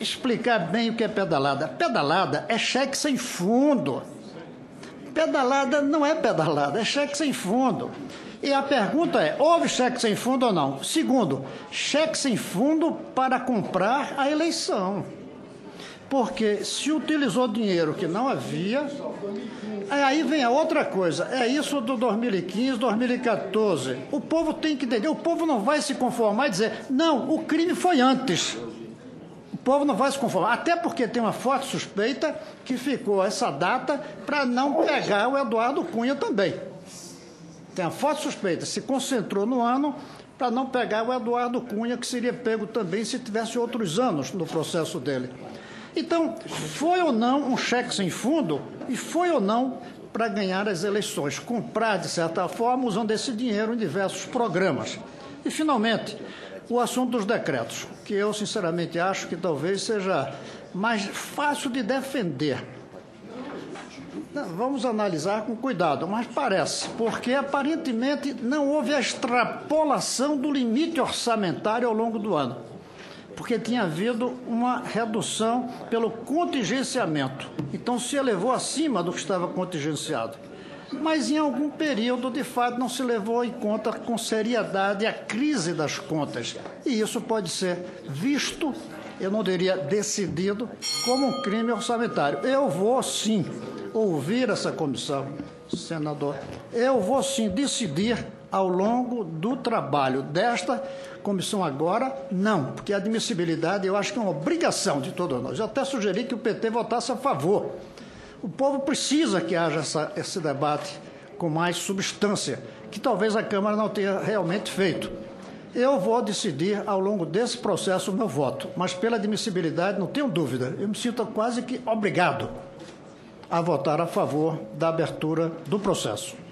explicar bem o que é pedalada. Pedalada é cheque sem fundo. Pedalada não é pedalada, é cheque sem fundo. E a pergunta é, houve cheque sem fundo ou não? Segundo, cheque sem fundo para comprar a eleição. Porque se utilizou dinheiro que não havia, aí vem a outra coisa, é isso do 2015, 2014. O povo tem que entender, o povo não vai se conformar e dizer, não, o crime foi antes. O povo não vai se conformar, até porque tem uma forte suspeita que ficou essa data para não pegar o Eduardo Cunha também. Tem uma forte suspeita, se concentrou no ano para não pegar o Eduardo Cunha, que seria pego também se tivesse outros anos no processo dele. Então, foi ou não um cheque sem fundo e foi ou não para ganhar as eleições, comprar, de certa forma, usando esse dinheiro em diversos programas. E, finalmente, o assunto dos decretos, que eu, sinceramente, acho que talvez seja mais fácil de defender. Vamos analisar com cuidado, mas parece, porque aparentemente não houve a extrapolação do limite orçamentário ao longo do ano, porque tinha havido uma redução pelo contingenciamento, então se elevou acima do que estava contingenciado. Mas em algum período, de fato, não se levou em conta com seriedade a crise das contas, e isso pode ser visto, eu não diria decidido, como um crime orçamentário. Eu vou, sim, ouvir essa comissão, senador. Eu vou, sim, decidir ao longo do trabalho desta comissão agora, não, porque a admissibilidade eu acho que é uma obrigação de todos nós. Eu até sugeri que o PT votasse a favor. O povo precisa que haja esse debate com mais substância, que talvez a Câmara não tenha realmente feito. Eu vou decidir ao longo desse processo o meu voto, mas pela admissibilidade não tenho dúvida, eu me sinto quase que obrigado a votar a favor da abertura do processo.